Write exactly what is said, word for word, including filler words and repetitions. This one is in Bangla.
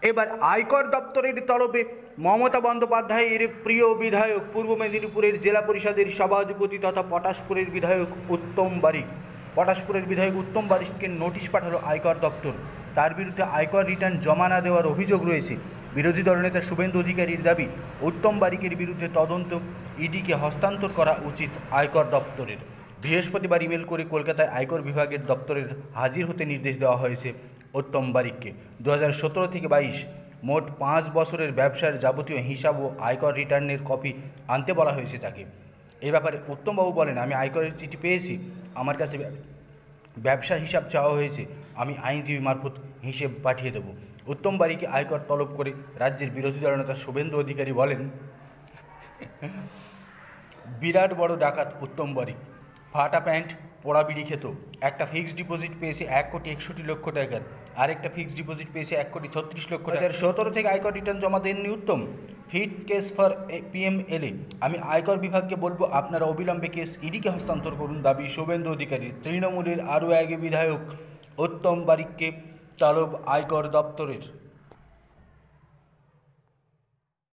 এবার আয়কর দপ্তরের তরফে মমতা বন্দ্যোপাধ্যায়ের প্রিয় বিধায়ক পূর্ব মেদিনীপুরের জেলা পরিষদের সভাধিপতি তথা পটাশপুরের বিধায়ক উত্তম বারিক পটাশপুরের বিধায়ক উত্তম বারিককে নোটিশ পাঠালো আয়কর দপ্তর। তার বিরুদ্ধে আয়কর রিটার্ন জমা না দেওয়ার অভিযোগ রয়েছে। বিরোধী দলনেতা শুভেন্দু অধিকারীর দাবি, উত্তম বারিকের বিরুদ্ধে তদন্ত ইডিকে হস্তান্তর করা উচিত আয়কর দপ্তরের। বৃহস্পতিবার ইমেল করে কলকাতায় আয়কর বিভাগের দপ্তরের হাজির হতে নির্দেশ দেওয়া হয়েছে উত্তম বারিককে। দু হাজার সতেরো থেকে বাইশ মোট পাঁচ বছরের ব্যবসার যাবতীয় হিসাব ও আয়কর রিটার্নের কপি আনতে বলা হয়েছে তাকে। এ ব্যাপারে উত্তমবাবু বলেন, আমি আয়করের চিঠি পেয়েছি, আমার কাছে ব্যবসার হিসাব চাওয়া হয়েছে, আমি আইনজীবী মারফত হিসেব পাঠিয়ে দেব। উত্তম বারিককে আয়কর তলব করে রাজ্যের বিরোধী দলনেতা শুভেন্দু অধিকারী বলেন, বিরাট বড় ডাকাত উত্তম বারিক, ফাটা প্যান্ট পোড়া বিড়ি খেত। একটা ফিক্সড ডিপোজিট পেয়েছে এক কোটি একষট্টি লক্ষ টাকার, আরেকটা ফিক্সড ডিপোজিট পেয়েছে এক কোটি ছত্রিশ লক্ষ টাকা। দু হাজার সতেরো থেকে আয়কর রিটার্ন জমা দেননি Uttam. Fit case for PMLA. আমি আয়কর বিভাগকে বলবো, আপনারা অবিলম্বে কেস ইডিকে হস্তান্তর করুন। দাবি শুভেন্দু অধিকারী। তৃণমূলের আরও এক বিধায়ক উত্তম বারিককে তলব আয়কর দপ্তরের।